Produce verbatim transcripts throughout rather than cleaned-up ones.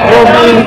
Robin.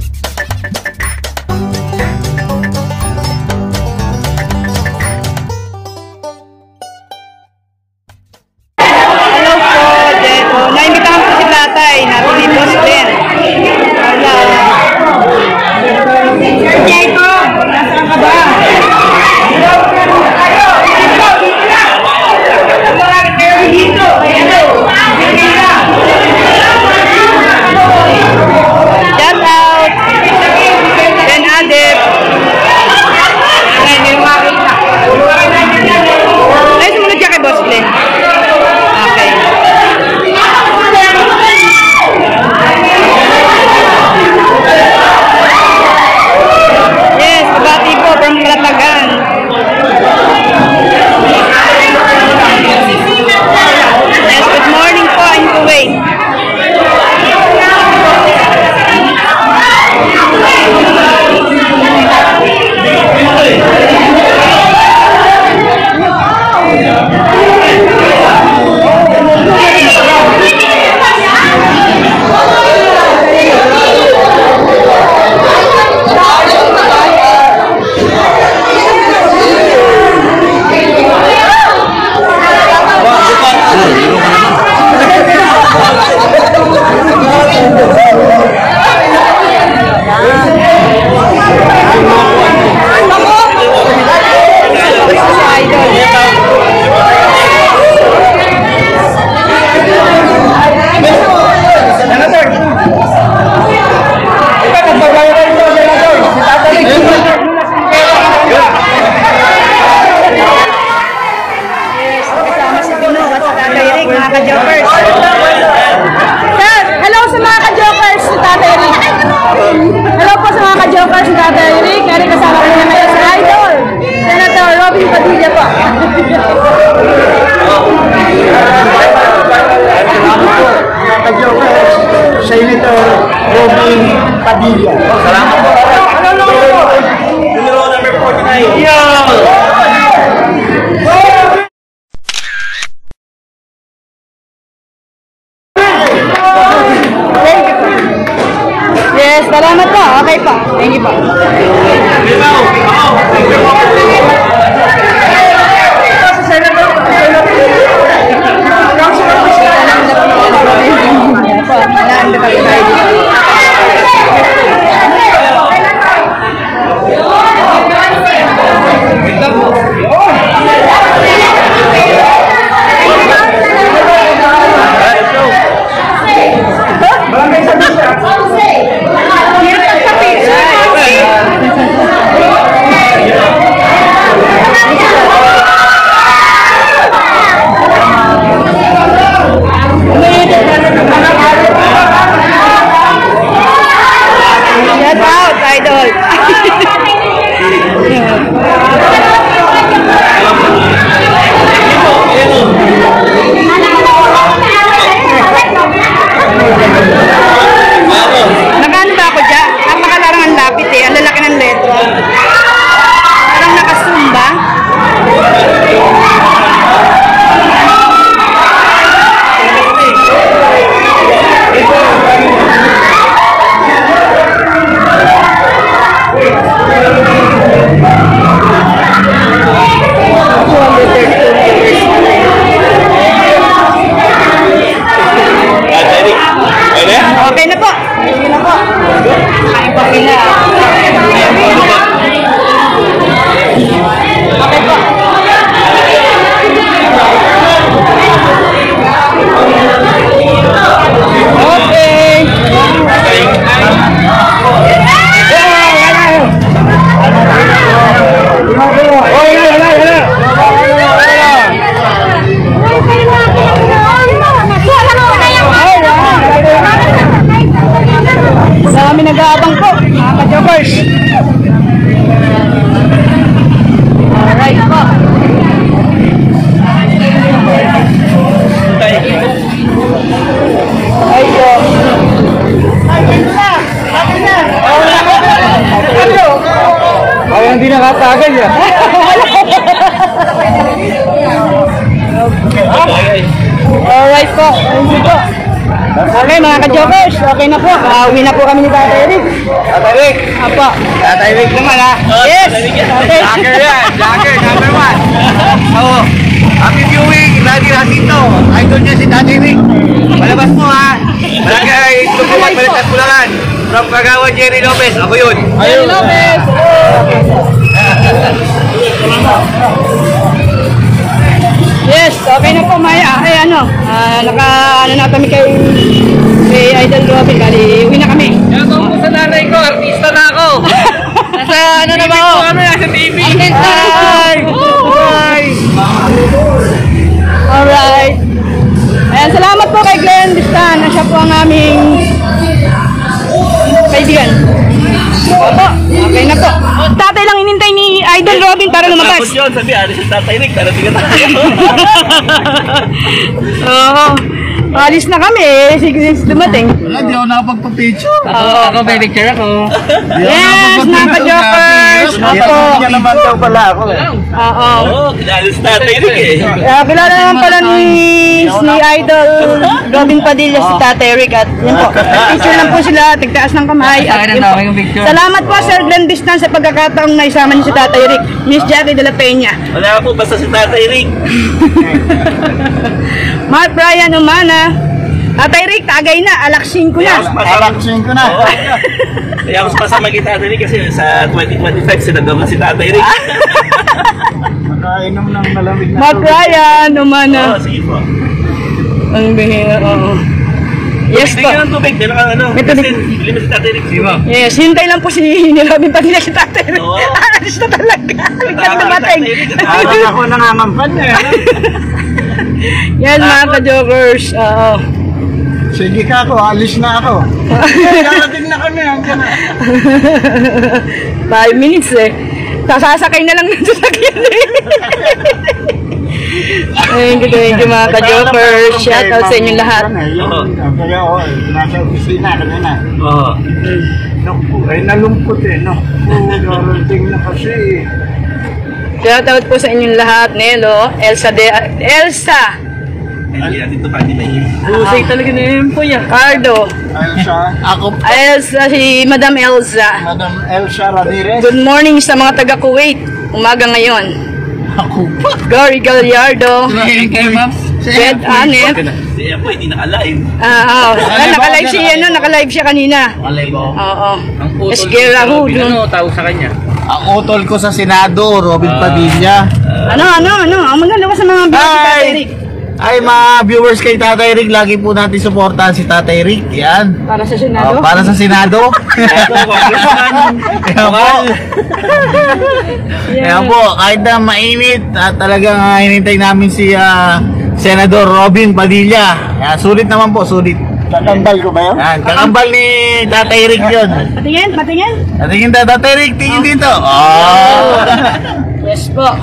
Senator Robin Padilla. Oh, salamat po. Numero number forty-nine. Yeah. Yes, salamat po. Okay pa. Thank you po. Marami nag-aabang po, mga ka-jobbers. Alright po. Ay po. Ay, hindi nakatagal yan. Alright po. Thank you po. Okay mga ka-jokers, okay na po. Pauwi na po kami ni Tatay Rick. Tatay Rick. Apo. Tatay Rick naman ha. Yes. Okay. Jogger yan. Jogger, number one. Oo. Happy viewing, Daddy Ratito. Idol niya si Tatay Rick. Palabas mo ha. Malagay, ito po magbalik at pulangan. From Kagawa, Jerry Lopez. Ako yun. Jerry Lopez. Yes, okay na po Maya. Ay ano, ah, naka ano na kami kay kay Idol Robin, kali uwi na kami. Yan po sa nanay ko, artista na ako. Nasa ano na ba ako? Ano, nasa T V. Hi! Hi! Alright. Ayan, salamat po kay Glenn Distan. Siya po ang aming kaibigan. Opo, okay na po. Tatay lang inintay ni Idol Robin para lumabas. Tapos yun, sabi, ano si Tatay Rick, darating na tayo. Oo. Alis na kami eh. Sige, dumating. Wala, di ako nakapagpa-picture. Oo. Ako, may picture ako. Yes, mga ka-jokers. Opo. Yan naman daw pala ako eh. Oo. Oo, kilala si Tatay Rick eh. Uh, kilala naman pala ni, ni Idol Robin Padilla si Tatay Rick at yun po. Picture lang po sila, tigtaas ng kamay. At yun po. Salamat po Sir Glenn Bistan sa pagkakataong naisama niyo si Tatay Rick. Miss Jackie de la Peña. Wala po, basta si Tatay Rick. Mark Brian Umana. Tatay Rick, tagay na, alaksin ko na. Alaksin ko na. Kaya mas masama kay Tatay Rick kasi sa twenty twenty-five sinagawa si Tatay Rick. Makainom ng malamig na Mark Brian Umana. Oo, sige po. Ang bihira, oo. Yes po. Bigyan ng tubig, din ang ano. May tubig. Kasi limas si Tatay Rick. Sige po. Yes, hintay lang po si ni Robin Padilla si Tatay Rick. Oo. Alis na talaga. Biglang dumating. Parang ako nangangampan eh. Yan mga ka-jokers. Oo. Sige ka ako, alis na ako. Darating na kami, hanggang na. Five minutes eh. Sasasakay na lang ng sasakyan eh. Thank you, thank you mga ka-jokers. Shout out sa inyong lahat. Oo. Kaya ako, nasa opisina kanina. Oo. Naku, ay nalumpot eh, no? Oo, darating na kasi. Shout out po sa inyong lahat. Nelo, Elsa de... Elsa! Hindi natin ito pa, hindi may Husay talaga na yun po yan. Cardo. Elsa, ako po, Elsa, si Madam Elsa. Madam Elsa Ramirez. Good morning sa mga taga Kuwait. Umaga ngayon. Ako pa. Gary Gallardo. Mahiling kayo, ma'am? Fred Anep. Si ako, hindi naka-live. Ah, oh. Ah, naka-live siya no, naka-live siya kanina. Naka-live ako. Oo. Ang utol Esguerra ko, Hood. ano, tawag sa kanya. Ang utol ko sa Senado, Robin Padilla. Ano, ano, ano? Ang maganda sa mga video si Tatay Rick. Ay, mga viewers kay Tatay Rick, lagi po natin suportahan si Tatay Rick. Yan. Para sa Oh, Senado. para sa Senado. Kaya po. Kaya po, kahit na mainit, at talagang uh, hinintay namin si ah, Senador Robin Padilla. Yan, sulit naman po, sulit. Kakambal ko ba yun? Yan, kakambal ni Tatay Rick yun. Patingin, patingin. Tingin ta, Tatay Rick, tingin dito. Oh. Yes po.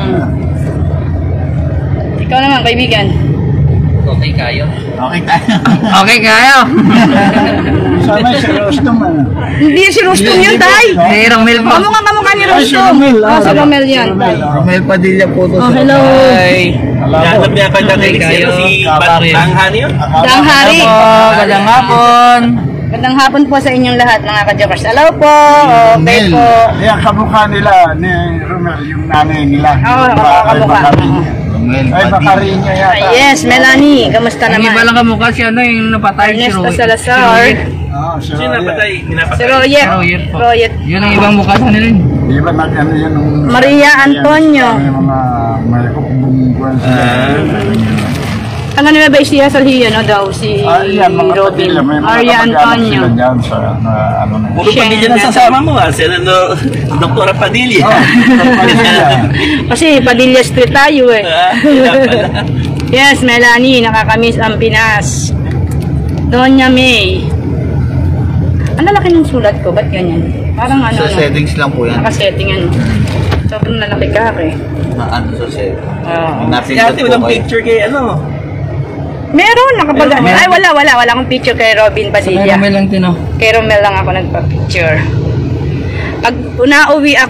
Ikaw naman, kaibigan. Okay kayo. Okay tayo. Okay kayo. Sana si Rostom ano? Hindi si Rustom yun, Tay. Hey, Romel po. Kamukha kamukha ni Ay, si Rustom. Romel, ah. Oh, si Romel yan. Romel Padilla po to. Oh, hello. Yanap niya pa Tatay Rick si ano, si Banghani yun. Dang Hari. Magandang hapon. Magandang hapon po sa inyong lahat, mga ka-jokers. Hello po. Okay po. Yan, kamukha nila ni Romel, yung nanay nila. Oo, kamukha. Ay, Macarino yata. Ah, yes, Melanie. Kamusta Ang iba naman? lang kamukha si ano yung napatay si Ernesto Roy. Salazar. Oo, si Sino Royet. napatay? Si Minapatay. Royet. Royet po. Royet. Yun ang ibang mukha sa nila. Di ba nag ano yan nung... Maria Antonio. May mga may kukubungkuan sila. Ano na ba siya sa Hiya, no daw? Si Ah, yan, mga Robin. kapatid, may mga Maria kamag-anak Antonio. sila dyan sa na, ano na. Puro Padilla na sasama mo ah. Sila no, Doktora Padilla. Oh, Padilla. Kasi Padilla Street tayo eh. Ah, kaya pala. Yes, Melanie, nakakamiss ang Pinas. Doña May. Ang lalaki ng sulat ko, ba't ganyan? Parang ano, Sa no? settings lang po yan. Nakasetting ano. Sobrang lalaki ka eh. Na ano sa settings. Oo. Dati walang picture kay ano. Meron, nakapag... Meron, meron. Ay, wala, wala. Wala akong picture kay Robin Padilla. lang tino. Kay Romel lang ako nagpa-picture. Pag unauwi ako,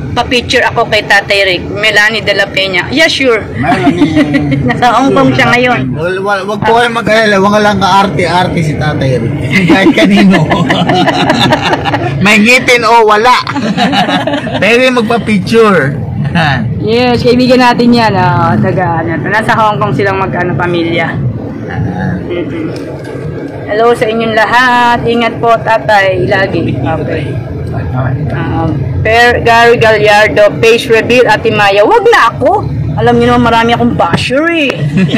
pa-picture ako kay Tatay Rick, Melanie de la Peña. Yeah, sure. Melanie. Nasa Hong Kong siya ngayon. Wag, wag, wag po kayo mag-alala, wag lang ka-arte-arte si Tatay Rick. Kahit kanino. May ngipin o wala. Pwede magpa-picture. Yes, kaibigan natin yan. Oh, taga, ano, nasa Hong Kong silang mag-ano, pamilya. Mm-mm. Hello sa inyong lahat. Ingat po, Tatay. Lagi. Okay. Um, Per Gary Gallardo, face reveal, Ate Maya. Wag na ako. Alam niyo naman marami akong basher eh.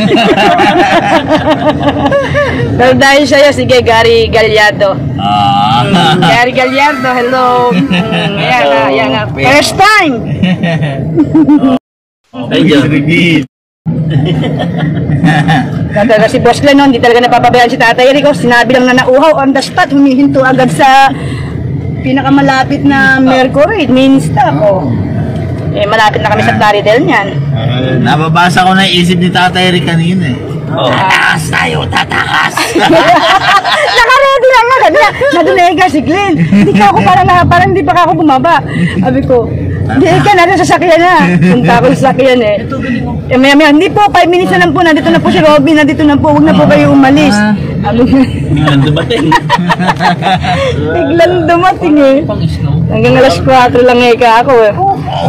Pero dahil sa'yo, sige, Gary Gallardo. Mm, Gary Gallardo, hello. Mm, ayan na, ayan na. First time. Ayun. Talaga si Boss Glenn, no? Hindi talaga napapabayaan si Tatay Rico. Sinabi lang na nauhaw on the spot, humihinto agad sa pinakamalapit na Mercury, main stop. Oh. Eh, malapit na kami sa Plaridel niyan. Uh, nababasa ko na yung isip ni Tatay Rick kanina eh. Oh. Tatakas tayo, tatakas! Naka-ready lang nga. Sabi na, nadunega si Glenn. Hindi ka ako parang, na, parang hindi pa ka ako bumaba. Sabi ko, hindi ka na, sasakyan na. Punta ako sa sasakyan eh. Eh, maya maya, hindi po, five minutes na lang po. Nandito na po si Robin, nandito na po. Huwag na po kayo umalis. Sabi ko, Biglang dumating. biglang dumating eh. Hanggang alas kwatro lang eh ka ako eh.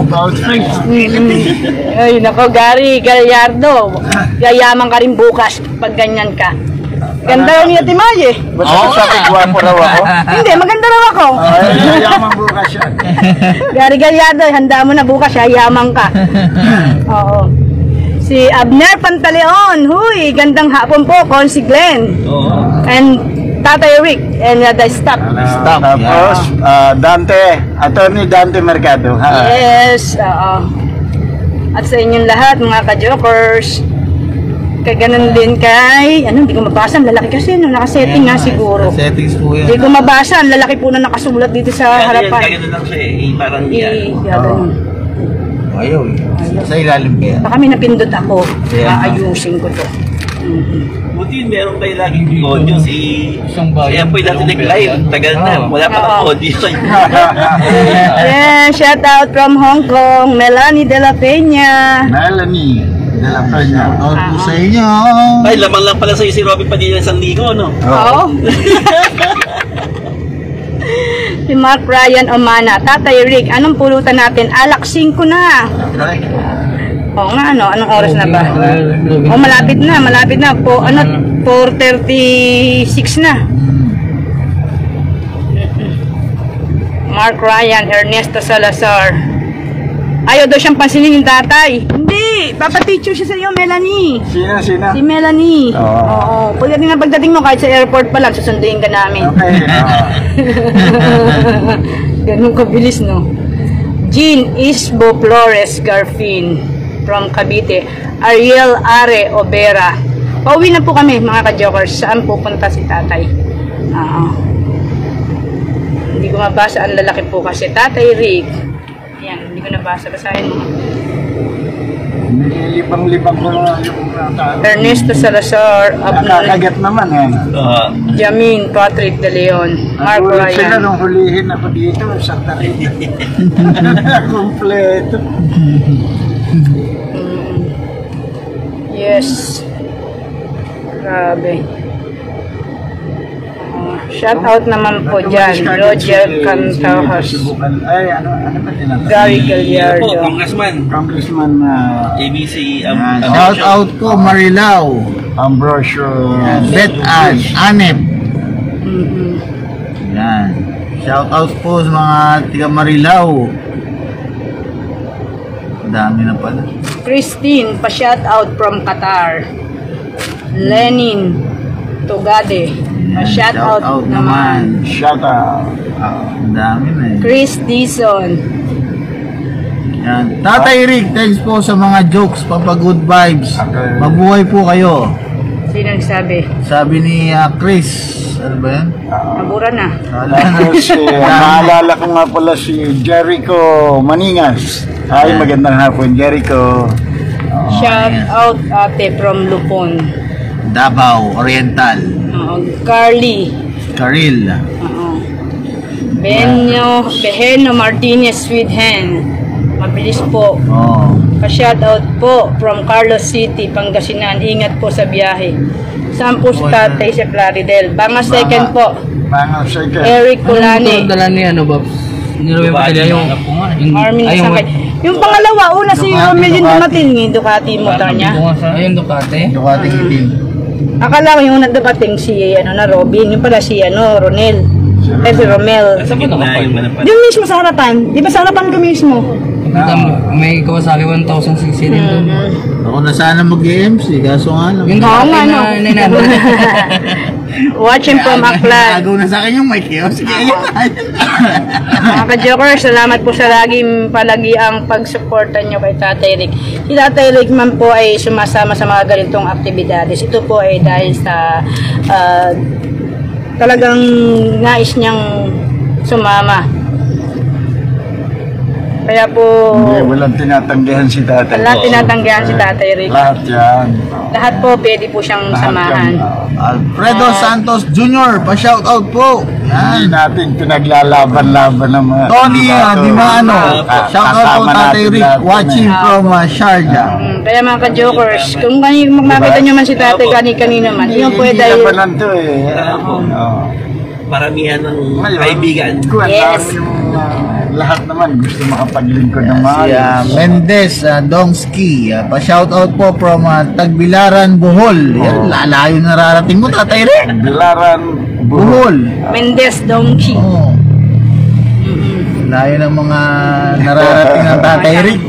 Mm-hmm. Ay, nako, Gary Gallardo. Yayaman ka rin bukas pag ganyan ka. Ganda raw niya, Timay eh. Oo nga! Gwapo raw ako. Hindi, maganda raw ako. Ay, yaman bukas yan. Gary Gallardo, handa mo na bukas, yayaman ka. Oo. Si Abner Pantaleon. Huy, gandang hapon po, Consi Glenn. Oo. And Tatay Rick. And uh, the staff. Stop. Tapos, ah, Dante, Attorney Dante Mercado. Ha? Yes, oo. At sa inyong lahat, mga ka-jokers, kay ganun din kay, ano, hindi ko mabasa, ang lalaki kasi, no, nakasetting nga siguro. Settings po yan. Hindi ko mabasa, ang lalaki po na nakasulat dito sa Kaya harapan. kaya lang siya eh. eh, Parang I, yan. yeah, ganun. Ayaw eh. Sa ilalim kaya. Baka may napindot ako, Yeah. aayusin ko to. Mhm. Buti yun, meron kayo laging audio si... Kaya po yung dati nag-live. Tagal na. Wala pa ng Oo. audio. Yeah, shout out from Hong Kong, Melanie de la Peña. Melanie. Dalapan niya. All po sa inyo. Ay, lamang lang pala sa'yo si Robin Padilla ng San Diego, no? Oo. Si Mark Ryan Omana, Tatay Rick, anong pulutan natin? Alak singko na. Oo nga, ano? Anong oras na ba? Oh, malapit na, malapit na. Po, ano, four thirty-six na. Mark Ryan, Ernesto Salazar. Ayaw daw siyang pansinin yung tatay. Hindi, papapicture siya sa iyo, Melanie. Sino, sino? Si Melanie. Oo. Oo. Pagdating na pagdating mo, kahit sa airport pa lang, susunduin ka namin. Okay. ah. Ganun kabilis, no? Jean Isbo Flores Garfin from Cavite. Ariel Are Obera. Pauwi na po kami, mga ka-jokers. Saan pupunta si tatay? Oo. Hindi ko mabasa. Ang lalaki po kasi. Tatay Rick. Yan, hindi ko nabasa. Basahin mo. Nilibang-libang ko na yung nata. Ernesto Salazar. Abner, Nakakagat naman eh. Oo. Jamin Patrick De Leon. Mark Nagulat sila Ryan. nung hulihin ako dito sa Tarita. Kompleto. Yes. Grabe. Uh, shout out naman po dyan. Roger Cantajas. Ay, ano, ano ba tinatawag? Gary Po, Gallardo. Congressman. Congressman uh, A B C. Um, Yan. um, Shout out ko, Marilao. Ambrosio. Bet Ann. Anep. Mhm. Yan. Shout out po sa mga tiga Marilao. Dami na pala. Christine, pa-shout out from Qatar. Lenin Tugade, pa-shout out naman. Shout out. Ah, ang dami na eh. Chris Dizon. Yan. Tatay Rick, thanks po sa mga jokes, papa good vibes. Okay. Mabuhay po kayo. Sino nagsabi? Sabi ni ah, Chris, ano ba yan? Nabura na. Tapos, eh, naalala ko nga pala si Jericho Maningas. Ay, magandang hapon, Jericho. Shout out ate from Lupon. Davao, Oriental, Oo, Carly. Karil, Oo. Benyo, Beheno Martinez Sweden. Mabilis po. Oh. Pa-shoutout po from Carlos City, Pangasinan. Ingat po sa biyahe. Saan po si tatay sa Plaridel? Banga second po. Mga second. Eric Culani. dala ni ano, Babs? Nilawi pa sila yung... yung Armin ay, yung- Sakay. Yung pangalawa, una si Ducati, Romel yung Ducati. dumating. Yung Ducati motor niya. Ayun, Ducati. Ducati itim. Akala ko yung una dumating si ano na Robin. Yung pala si ano, Ronel. Eh si Romel. Sa gitna yung malapan. Yung mismo sa harapan. Di ba sa harapan ka mismo? May Kawasaki one thousand sixty din doon. Ako na sana mag-M C, kaso nga lang. Yung Oo Ducati nga, no. na nine hundred. Watching from Aklan. Agaw na sa akin yung mic yun. Sige, Mga ka-Joker, salamat po sa laging palagi ang pagsuporta nyo kay Tatay Rick. Si Tatay Rick man po ay sumasama sa mga ganitong aktibidades. Ito po ay dahil sa ah, talagang nais niyang sumama. Kaya po, Hindi, walang tinatanggihan si tatay. wala tinatanggihan si Tatay Rick. Lahat yan. Lahat po pwede po siyang Lahat samahan. yan. ah, Alfredo Santos Junior, pa-shoutout po. Hindi Yan. natin pinaglalaban-laban ng mga... Tony, ah, di ba ano? Ah, Shoutout po kasama Tatay natin Rick, lahat yan watching eh. from uh, Sharjah. Mm, kaya mga ka-Jokers, kung kani makita nyo man si Tatay kani-kanino man, yun po ay Hindi dahil... labanan to eh. Oo. Paramihan ng Ngayon, kaibigan. kuwan Yes. namin yung ah, lahat naman gusto makapaglingkod ng Si maayos. uh, Mendez uh, Dongski, uh, pa-shoutout po from uh, Tagbilaran, Bohol. Yan, lalayo na rarating mo, Tatay Rick. Bilaran, Bohol. Mendez Donkey. Oh. Layo ng mga nararating ng Tatay Rick.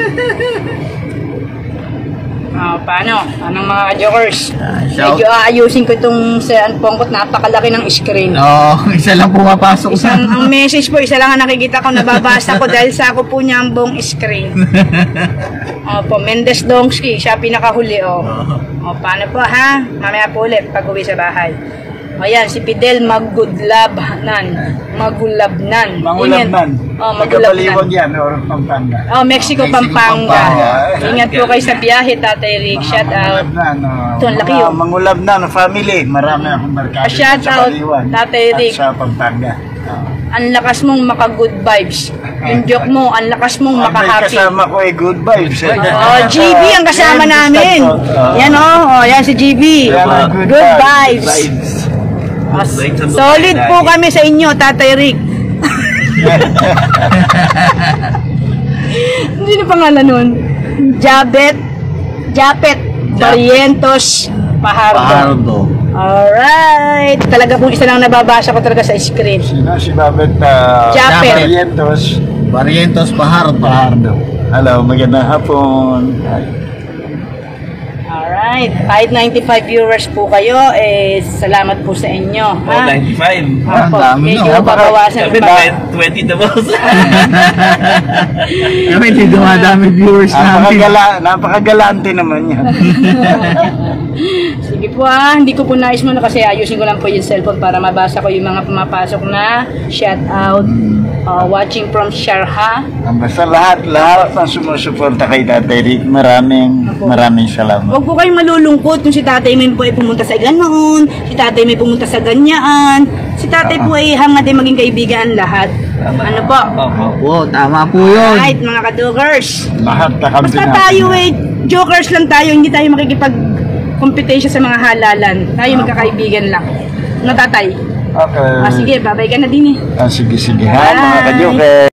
Oh, paano? Anong mga ka-Jokers? Ah, shout- Medyo aayusin ko itong sa Pongkot, napakalaki ng screen. Oo, isa lang pumapasok sa... Isang, ang message po, isa lang ang nakikita ko, nababasa ko dahil sa ako po niya ang buong screen. Opo, Mendez Dongski, siya pinakahuli, oh. O, paano po, ha? Mamaya po ulit, pag uwi sa bahay. O, yan, si Fidel Magudlabnan. Magulabnan. Mangulabnan. Oh, Magkabaliwag Magulabnan. yan, or Pampanga. Oh, Mexico, Mexico, Pampanga. Pampanga. Ingat po kayo sa biyahe, Tatay Rick. Shout out. Mangulabnan, oh. Ito, ang laki, Mga oh. Mangulabnan, family. Marami akong barkada. Ah, shout sa out, Baliwan Tatay Rick. At sa Pampanga. Oh. Ang lakas mong maka-good vibes. Yung joke mo, ang lakas mong Ang may maka-happy. kasama ko ay good vibes. Eh. Oh, G B ang kasama Yan, namin. oh. Yan oh, oh yan si G B. Yan ang good Good vibes. vibes. Vibes. Oh, Vibes ang solid buhay po lagi. kami sa inyo, Tatay Rick. Hindi na pangalan nun. Jabet, Japet, Barrientos, Pahardo. Pahardo. Alright. Talaga pong isa lang nababasa ko talaga sa screen. Sino si Babet uh, Japet. Barrientos Barrientos Pahardo. Pahardo. Hello, magandang hapon. Alright. Kahit ninety-five viewers po kayo, eh, salamat po sa inyo. Oh, Ha? ninety-five. Ah, Opo, dami medyo no. babawasan Sabi pa. twenty na boss. Kami hindi dumadami viewers namin. Napakagala, napakagalante naman yan. Sige po ah, hindi ko po nais muna kasi ayusin ko lang po yung cellphone para mabasa ko yung mga pumapasok na shout out. Uh, watching from Sharjah. Basta lahat, lahat ng sumusuporta kay Tatay Rick, maraming, maraming salamat. Huwag po kayong malulungkot kung si tatay may po ay pumunta sa ganoon, si tatay may pumunta sa ganyaan, si tatay po ay hangad ay maging kaibigan lahat. Ano po? Opo. Oo, tama po yun. Right, mga kadugers. Lahat kakampi Basta tayo eh, jokers lang tayo, hindi tayo makikipag competition sa mga halalan. Tayo magkakaibigan lang. Ano tatay? Okay. Ah, sige, babay ka na din eh. Ah, sige, sige. Ha, mga Bye. kajoker.